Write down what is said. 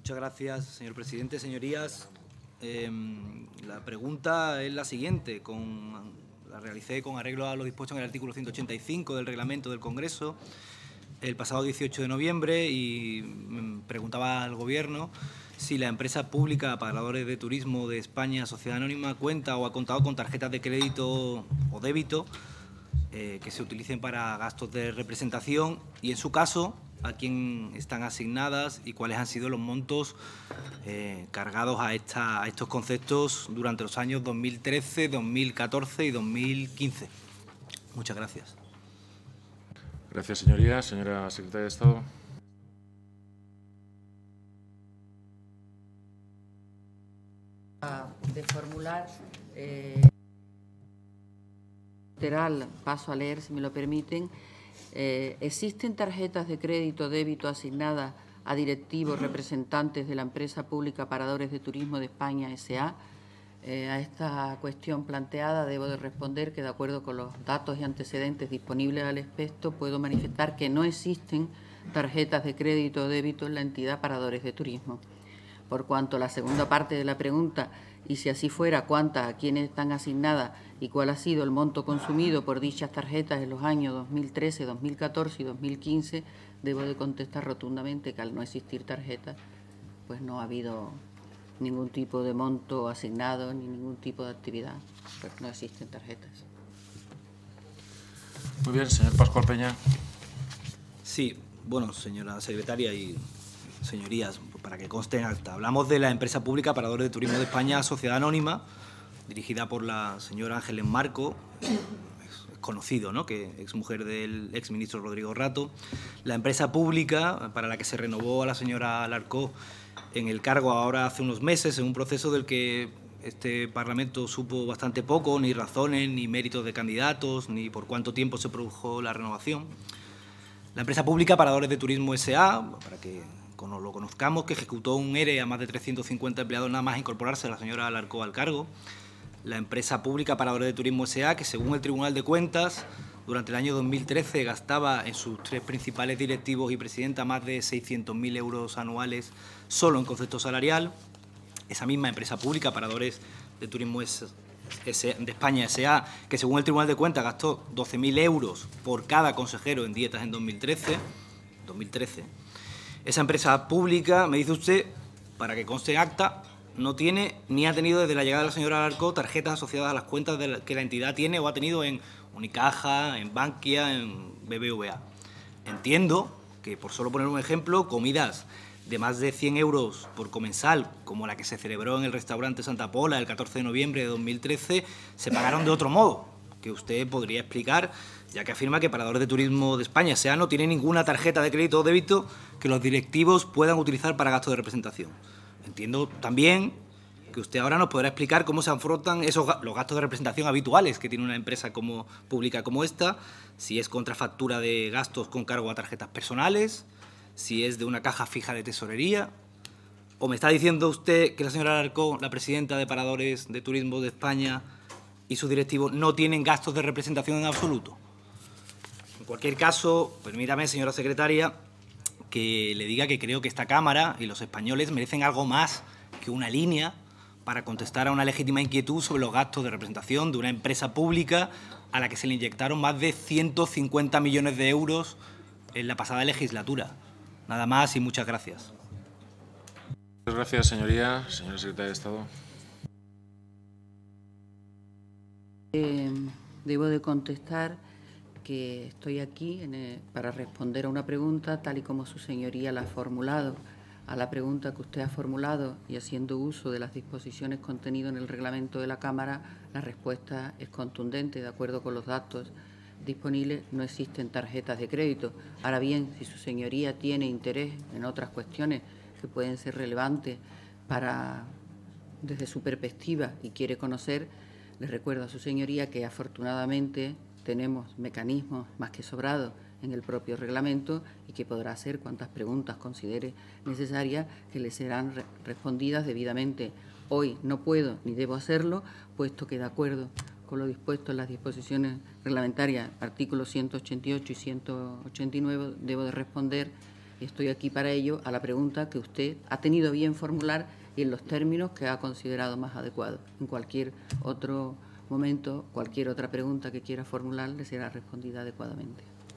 Muchas gracias, señor presidente. Señorías, la pregunta es la siguiente. La realicé con arreglo a lo dispuesto en el artículo 185 del reglamento del Congreso el pasado 18 de noviembre y preguntaba al Gobierno si la empresa pública Pagadores de Turismo de España, Sociedad Anónima, cuenta o ha contado con tarjetas de crédito o débito que se utilicen para gastos de representación y, en su caso, a quién están asignadas y cuáles han sido los montos cargados a estos conceptos durante los años 2013, 2014 y 2015. Muchas gracias. Gracias, señoría. Señora secretaria de Estado. De formular, paso a leer, si me lo permiten. ¿Existen tarjetas de crédito o débito asignadas a directivos representantes de la empresa pública Paradores de Turismo de España S.A.? A esta cuestión planteada debo de responder que, de acuerdo con los datos y antecedentes disponibles al respecto, puedo manifestar que no existen tarjetas de crédito o débito en la entidad Paradores de Turismo. Por cuanto a la segunda parte de la pregunta, y si así fuera, cuántas, a quiénes están asignadas y cuál ha sido el monto consumido por dichas tarjetas en los años 2013, 2014 y 2015, debo de contestar rotundamente que al no existir tarjetas, pues no ha habido ningún tipo de monto asignado ni ningún tipo de actividad, pues no existen tarjetas. Muy bien, señor Pascual Peña. Sí, bueno, señora secretaria y señorías, para que conste en acta, hablamos de la empresa pública Paradores de Turismo de España, Sociedad Anónima, dirigida por la señora Ángeles Marco, es conocido, ¿no?, que exmujer del exministro Rodrigo Rato. La empresa pública para la que se renovó a la señora Alarcó en el cargo ahora hace unos meses, en un proceso del que este Parlamento supo bastante poco, ni razones, ni méritos de candidatos, ni por cuánto tiempo se produjo la renovación. La empresa pública Paradores de Turismo S.A., para que lo conozcamos, que ejecutó un ERE a más de 350 empleados nada más incorporarse la señora Alarcó al cargo. La empresa pública Paradores de Turismo S.A., que según el Tribunal de Cuentas, durante el año 2013 gastaba en sus tres principales directivos y presidenta más de 600.000 euros anuales solo en concepto salarial. Esa misma empresa pública Paradores de Turismo de España S.A., que según el Tribunal de Cuentas gastó 12.000 euros por cada consejero en dietas en 2013. Esa empresa pública, me dice usted, para que conste en acta, no tiene ni ha tenido desde la llegada de la señora Alarcó tarjetas asociadas a las cuentas que la entidad tiene o ha tenido en Unicaja, en Bankia, en BBVA. Entiendo que, por solo poner un ejemplo, comidas de más de 100 euros por comensal, como la que se celebró en el restaurante Santa Pola el 14 de noviembre de 2013, se pagaron de otro modo, que usted podría explicar, ya que afirma que Paradores de Turismo de España S.A. no tiene ninguna tarjeta de crédito o débito que los directivos puedan utilizar para gastos de representación. Entiendo también que usted ahora nos podrá explicar cómo se afrontan los gastos de representación habituales que tiene una empresa pública como esta, si es contrafactura de gastos con cargo a tarjetas personales, si es de una caja fija de tesorería, o me está diciendo usted que la señora Alarcó, la presidenta de Paradores de Turismo de España, y sus directivos no tienen gastos de representación en absoluto. En cualquier caso, permítame, señora secretaria, que le diga que creo que esta Cámara y los españoles merecen algo más que una línea para contestar a una legítima inquietud sobre los gastos de representación de una empresa pública a la que se le inyectaron más de 150 millones de euros en la pasada legislatura. Nada más y muchas gracias. Muchas gracias, señoría. Señora secretaria de Estado. Debo de contestar que estoy aquí para responder a una pregunta tal y como su señoría la ha formulado. A la pregunta que usted ha formulado y haciendo uso de las disposiciones contenidas en el reglamento de la Cámara, la respuesta es contundente. De acuerdo con los datos disponibles, no existen tarjetas de crédito. Ahora bien, si su señoría tiene interés en otras cuestiones que pueden ser relevantes desde su perspectiva y quiere conocer, les recuerdo a su señoría que afortunadamente tenemos mecanismos más que sobrados en el propio reglamento y que podrá hacer cuantas preguntas considere necesarias, que le serán respondidas debidamente. Hoy no puedo ni debo hacerlo, puesto que de acuerdo con lo dispuesto en las disposiciones reglamentarias, artículos 188 y 189, debo de responder y estoy aquí para ello, a la pregunta que usted ha tenido bien formular y en los términos que ha considerado más adecuados. En cualquier otro momento, cualquier otra pregunta que quiera formular le será respondida adecuadamente.